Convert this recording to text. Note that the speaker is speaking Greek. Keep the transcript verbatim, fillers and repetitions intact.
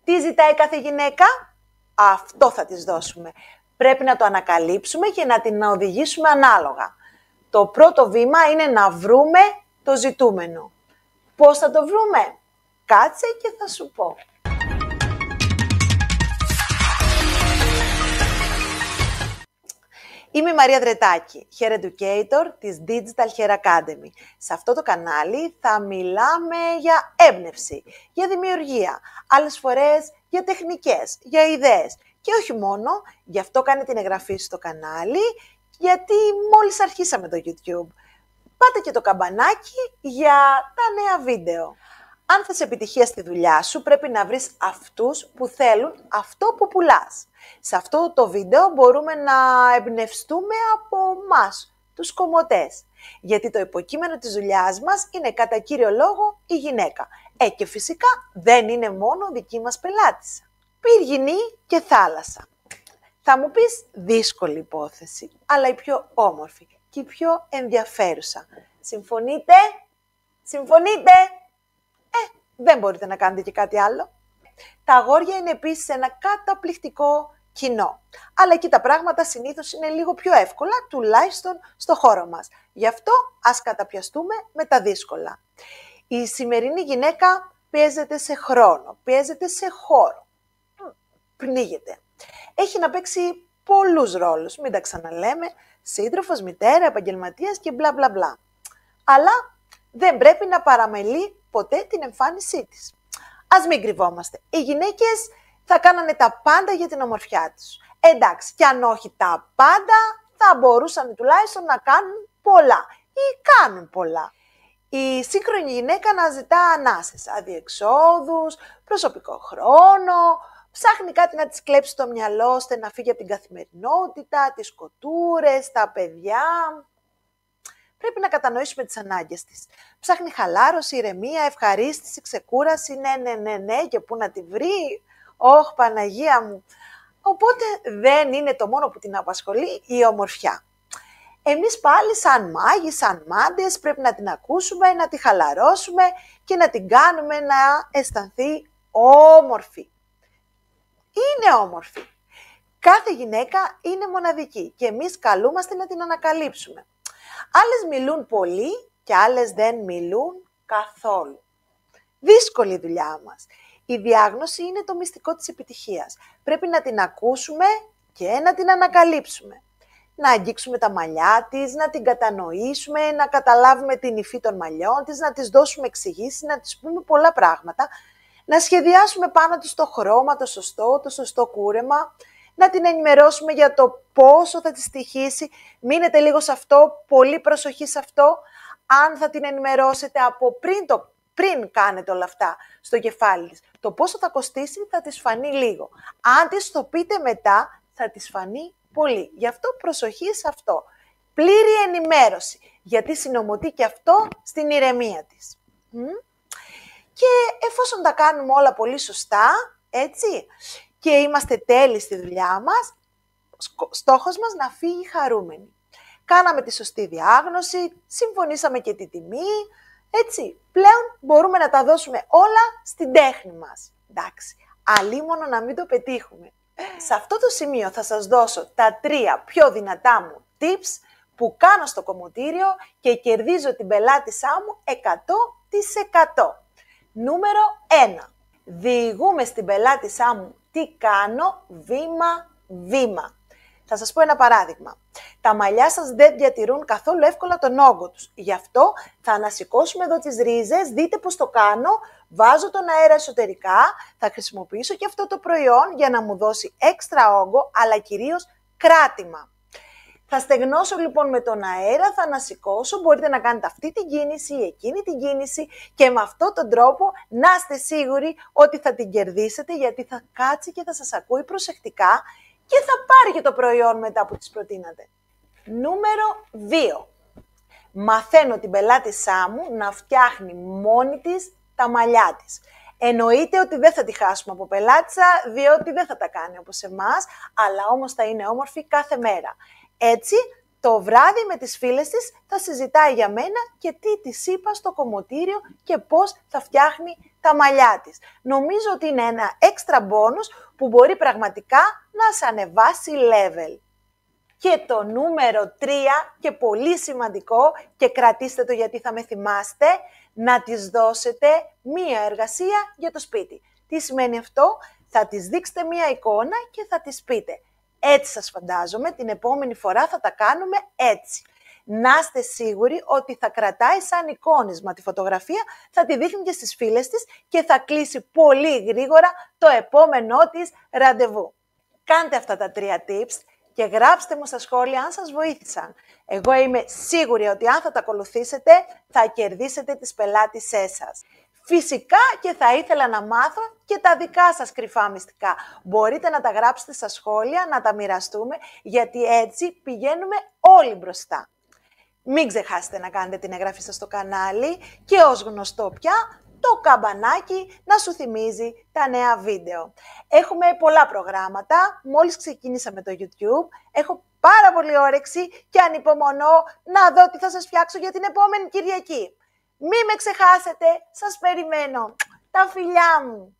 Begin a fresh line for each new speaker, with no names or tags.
Τι ζητάει κάθε γυναίκα? Αυτό θα της δώσουμε. Πρέπει να το ανακαλύψουμε και να την οδηγήσουμε ανάλογα. Το πρώτο βήμα είναι να βρούμε το ζητούμενο. Πώς θα το βρούμε? Κάτσε και θα σου πω. Είμαι η Μαρία Δρετάκη, Hair Educator της Digital Hair Academy. Σε αυτό το κανάλι θα μιλάμε για έμπνευση, για δημιουργία, άλλες φορές για τεχνικές, για ιδέες. Και όχι μόνο, γι' αυτό κάνε την εγγραφή στο κανάλι, γιατί μόλις αρχίσαμε το YouTube. Πάτε και το καμπανάκι για τα νέα βίντεο. Αν θες επιτυχία στη δουλειά σου, πρέπει να βρεις αυτούς που θέλουν αυτό που πουλάς. Σε αυτό το βίντεο μπορούμε να εμπνευστούμε από εμάς, τους κομμωτές. Γιατί το υποκείμενο της δουλειάς μας είναι κατά κύριο λόγο η γυναίκα. Ε, και φυσικά δεν είναι μόνο δική μας πελάτησα. Πυργινή και θάλασσα. Θα μου πεις δύσκολη υπόθεση, αλλά η πιο όμορφη και η πιο ενδιαφέρουσα. Συμφωνείτε? Συμφωνείτε? Ε, δεν μπορείτε να κάνετε και κάτι άλλο. Τα αγόρια είναι επίσης ένα καταπληκτικό κοινό. Αλλά εκεί τα πράγματα συνήθως είναι λίγο πιο εύκολα, τουλάχιστον στο χώρο μας. Γι' αυτό ας καταπιαστούμε με τα δύσκολα. Η σημερινή γυναίκα πιέζεται σε χρόνο, πιέζεται σε χώρο. Πνίγεται. Έχει να παίξει πολλούς ρόλους, μην τα ξαναλέμε, σύντροφος, μητέρα, επαγγελματίας και μπλα μπλα μπλα. Αλλά δεν πρέπει να παραμελεί ποτέ την εμφάνισή της. Ας μην κρυβόμαστε. Οι γυναίκες θα κάνανε τα πάντα για την ομορφιά τους. Εντάξει, κι αν όχι τα πάντα, θα μπορούσαν τουλάχιστον να κάνουν πολλά ή κάνουν πολλά. Η σύγχρονη γυναίκα αναζητά ανάσες, αδιεξόδους, προσωπικό χρόνο, ψάχνει κάτι να της κλέψει το μυαλό ώστε να φύγει από την καθημερινότητα, τις κοτούρες, τα παιδιά. Πρέπει να κατανοήσουμε τις ανάγκες της. Ψάχνει χαλάρωση, ηρεμία, ευχαρίστηση, ξεκούραση, ναι, ναι, ναι, ναι, και πού να τη βρει. Ωχ, Παναγία μου. Οπότε δεν είναι το μόνο που την απασχολεί η ομορφιά. Εμείς πάλι σαν μάγοι, σαν μάντες πρέπει να την ακούσουμε, να τη χαλαρώσουμε και να την κάνουμε να αισθανθεί όμορφη. Είναι όμορφη. Κάθε γυναίκα είναι μοναδική και εμείς καλούμαστε να την ανακαλύψουμε. Άλλες μιλούν πολύ και άλλες δεν μιλούν καθόλου. Δύσκολη δουλειά μας. Η διάγνωση είναι το μυστικό της επιτυχίας. Πρέπει να την ακούσουμε και να την ανακαλύψουμε. Να αγγίξουμε τα μαλλιά της, να την κατανοήσουμε, να καταλάβουμε την υφή των μαλλιών της, να της δώσουμε εξηγήσεις, να της πούμε πολλά πράγματα, να σχεδιάσουμε πάνω της το χρώμα, το σωστό, το σωστό κούρεμα, να την ενημερώσουμε για το πόσο θα της τυχήσει. Μείνετε λίγο σε αυτό, πολύ προσοχή σε αυτό. Αν θα την ενημερώσετε από πριν, το, πριν κάνετε όλα αυτά στο κεφάλι της, το πόσο θα κοστίσει θα της φανεί λίγο. Αν της το πείτε μετά, θα της φανεί πολύ. Γι' αυτό προσοχή σε αυτό. Πλήρη ενημέρωση, γιατί συνομωτεί και αυτό στην ηρεμία της. Και εφόσον τα κάνουμε όλα πολύ σωστά, έτσι, και είμαστε τέλειοι στη δουλειά μας, στόχος μας να φύγει χαρούμενη. Κάναμε τη σωστή διάγνωση, συμφωνήσαμε και τη τιμή, έτσι, πλέον μπορούμε να τα δώσουμε όλα στην τέχνη μας. Εντάξει, αλίμονο να μην το πετύχουμε. Σε αυτό το σημείο θα σας δώσω τα τρία πιο δυνατά μου tips που κάνω στο κομμωτήριο και κερδίζω την πελάτησά μου εκατό τοις εκατό. Νούμερο ένα. Διηγούμε στην πελάτησά μου τι κάνω βήμα-βήμα. Θα σας πω ένα παράδειγμα. Τα μαλλιά σας δεν διατηρούν καθόλου εύκολα τον όγκο τους. Γι' αυτό θα ανασηκώσουμε εδώ τις ρίζες, δείτε πώς το κάνω, βάζω τον αέρα εσωτερικά, θα χρησιμοποιήσω και αυτό το προϊόν για να μου δώσει έξτρα όγκο, αλλά κυρίως κράτημα. Θα στεγνώσω λοιπόν με τον αέρα, θα ανασηκώσω, μπορείτε να κάνετε αυτή την κίνηση ή εκείνη την κίνηση και με αυτόν τον τρόπο να είστε σίγουροι ότι θα την κερδίσετε, γιατί θα κάτσει και θα σας ακούει προσεκτικά και θα πάρει και το προϊόν μετά που τις προτείνατε. Νούμερο δύο. Μαθαίνω την πελάτησά μου να φτιάχνει μόνη της τα μαλλιά της. Εννοείται ότι δεν θα τη χάσουμε από πελάτησα, διότι δεν θα τα κάνει όπως εμάς, αλλά όμως θα είναι όμορφη κάθε μέρα. Έτσι, το βράδυ με τις φίλες της θα συζητάει για μένα και τι της είπα στο κομμωτήριο και πώς θα φτιάχνει τα τα μαλλιά της. Νομίζω ότι είναι ένα έξτρα μπόνους που μπορεί πραγματικά να σε ανεβάσει level. Και το νούμερο τρία, και πολύ σημαντικό, και κρατήστε το γιατί θα με θυμάστε, να της δώσετε μία εργασία για το σπίτι. Τι σημαίνει αυτό? Θα της δείξετε μία εικόνα και θα της πείτε: έτσι σας φαντάζομαι, την επόμενη φορά θα τα κάνουμε έτσι. Να είστε σίγουροι ότι θα κρατάει σαν εικόνισμα τη φωτογραφία, θα τη δείχνει και στις φίλες της και θα κλείσει πολύ γρήγορα το επόμενό της ραντεβού. Κάντε αυτά τα τρία tips και γράψτε μου στα σχόλια αν σας βοήθησαν. Εγώ είμαι σίγουρη ότι αν θα τα ακολουθήσετε θα κερδίσετε τις πελάτησές σας. Φυσικά και θα ήθελα να μάθω και τα δικά σας κρυφά μυστικά. Μπορείτε να τα γράψετε στα σχόλια, να τα μοιραστούμε, γιατί έτσι πηγαίνουμε όλοι μπροστά. Μην ξεχάσετε να κάνετε την εγγραφή σας στο κανάλι και ως γνωστό πια το καμπανάκι να σου θυμίζει τα νέα βίντεο. Έχουμε πολλά προγράμματα, μόλις ξεκίνησα το YouTube, έχω πάρα πολύ όρεξη και ανυπομονώ να δω τι θα σας φτιάξω για την επόμενη Κυριακή. Μην με ξεχάσετε, σας περιμένω. Τα φιλιά μου!